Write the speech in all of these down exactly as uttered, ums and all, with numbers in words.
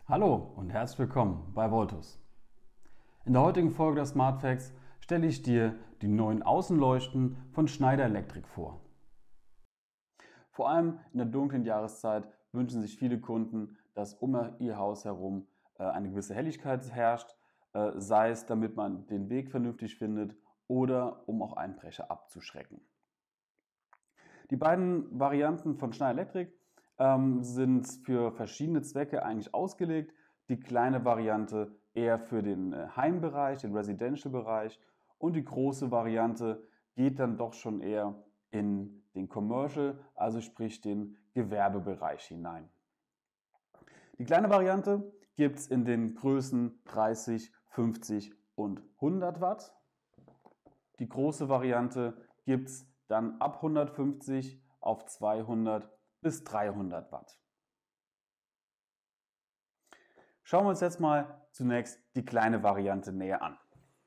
Hallo und herzlich willkommen bei Voltus. In der heutigen Folge der Smart Facts stelle ich dir die neuen Außenleuchten von Schneider Electric vor. Vor allem in der dunklen Jahreszeit wünschen sich viele Kunden, dass um ihr Haus herum eine gewisse Helligkeit herrscht, sei es damit man den Weg vernünftig findet oder um auch Einbrecher abzuschrecken. Die beiden Varianten von Schneider Electric ähm, sind für verschiedene Zwecke eigentlich ausgelegt. Die kleine Variante eher für den Heimbereich, den Residential-Bereich, und die große Variante geht dann doch schon eher in den Commercial, also sprich den Gewerbebereich hinein. Die kleine Variante gibt es in den Größen dreißig, fünfzig und hundert Watt. Die große Variante gibt es dann ab hundertfünfzig auf zweihundert bis dreihundert Watt. Schauen wir uns jetzt mal zunächst die kleine Variante näher an.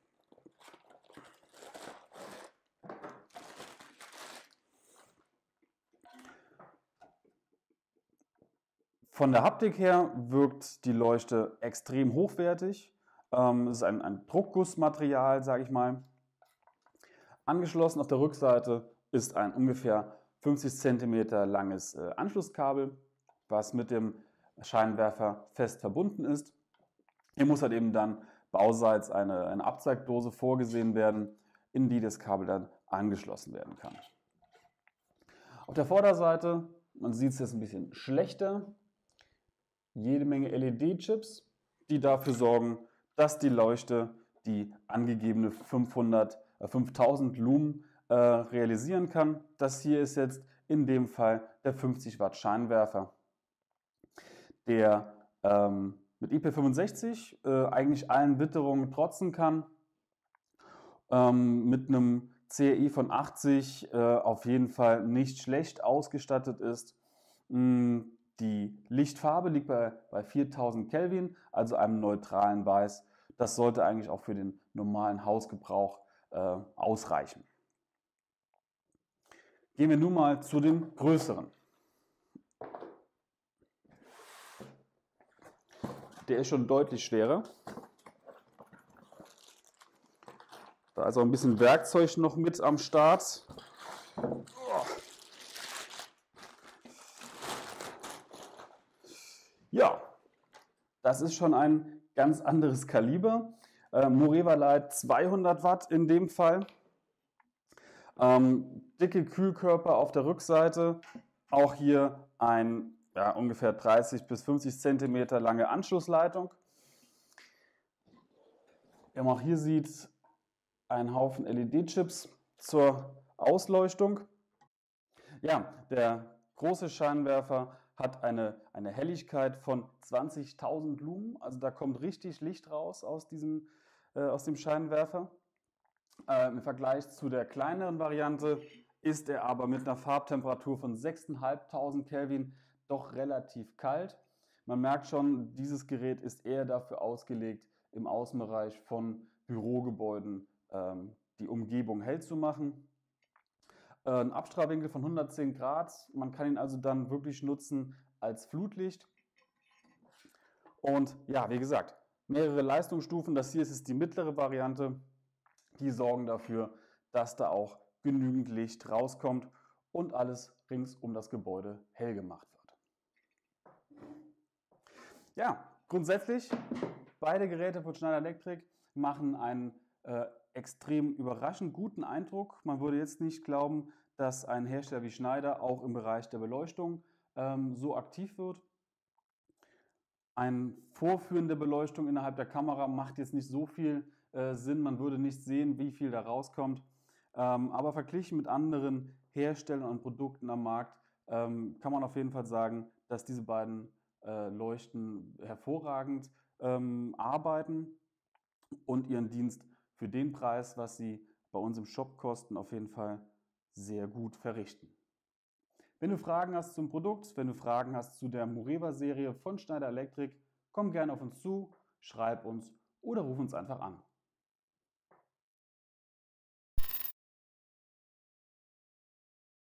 Von der Haptik her wirkt die Leuchte extrem hochwertig. Es ist ein, ein Druckgussmaterial, sage ich mal. Angeschlossen auf der Rückseite ist ein ungefähr fünfzig Zentimeter langes äh, Anschlusskabel, was mit dem Scheinwerfer fest verbunden ist. Hier muss halt eben dann bauseits eine, eine Abzeigdose vorgesehen werden, in die das Kabel dann angeschlossen werden kann. Auf der Vorderseite, man sieht es jetzt ein bisschen schlechter, jede Menge L E D-Chips, die dafür sorgen, dass die Leuchte die angegebene fünfhundert, äh, fünftausend Lumen äh, realisieren kann. Das hier ist jetzt in dem Fall der fünfzig Watt Scheinwerfer, der ähm, mit I P fünfundsechzig äh, eigentlich allen Witterungen trotzen kann, ähm, mit einem C R I von achtzig äh, auf jeden Fall nicht schlecht ausgestattet ist. Mm, die Lichtfarbe liegt bei, bei viertausend Kelvin, also einem neutralen Weiß. Das sollte eigentlich auch für den normalen Hausgebrauch äh, ausreichen. Gehen wir nun mal zu den größeren. Der ist schon deutlich schwerer. Da ist auch ein bisschen Werkzeug noch mit am Start. Ja, das ist schon ein ganz anderes Kaliber. Äh, Moreva Light zweihundert Watt in dem Fall. Ähm, dicke Kühlkörper auf der Rückseite. Auch hier ein ja, ungefähr dreißig bis fünfzig Zentimeter lange Anschlussleitung. Wie man auch hier sieht, ein Haufen L E D-Chips zur Ausleuchtung. Ja, der große Scheinwerfer hat eine, eine Helligkeit von zwanzigtausend Lumen, also da kommt richtig Licht raus aus, diesem, äh, aus dem Scheinwerfer. Äh, Im Vergleich zu der kleineren Variante ist er aber mit einer Farbtemperatur von sechstausendfünfhundert Kelvin doch relativ kalt. Man merkt schon, dieses Gerät ist eher dafür ausgelegt, im Außenbereich von Bürogebäuden ähm, die Umgebung hell zu machen. Ein Abstrahlwinkel von hundertzehn Grad, man kann ihn also dann wirklich nutzen als Flutlicht. Und ja, wie gesagt, mehrere Leistungsstufen. Das hier ist jetzt die mittlere Variante. Die sorgen dafür, dass da auch genügend Licht rauskommt und alles rings um das Gebäude hell gemacht wird. Ja, grundsätzlich, beide Geräte von Schneider Electric machen einen äh, extrem überraschend guten Eindruck. Man würde jetzt nicht glauben, dass ein Hersteller wie Schneider auch im Bereich der Beleuchtung ähm, so aktiv wird. Ein Vorführen der Beleuchtung innerhalb der Kamera macht jetzt nicht so viel äh, Sinn. Man würde nicht sehen, wie viel da rauskommt. Ähm, aber verglichen mit anderen Herstellern und Produkten am Markt ähm, kann man auf jeden Fall sagen, dass diese beiden äh, Leuchten hervorragend ähm, arbeiten und ihren Dienst für den Preis, was sie bei uns im Shop kosten, auf jeden Fall sehr gut verrichten. Wenn du Fragen hast zum Produkt, wenn du Fragen hast zu der Moreva-Serie von Schneider Electric, komm gerne auf uns zu, schreib uns oder ruf uns einfach an.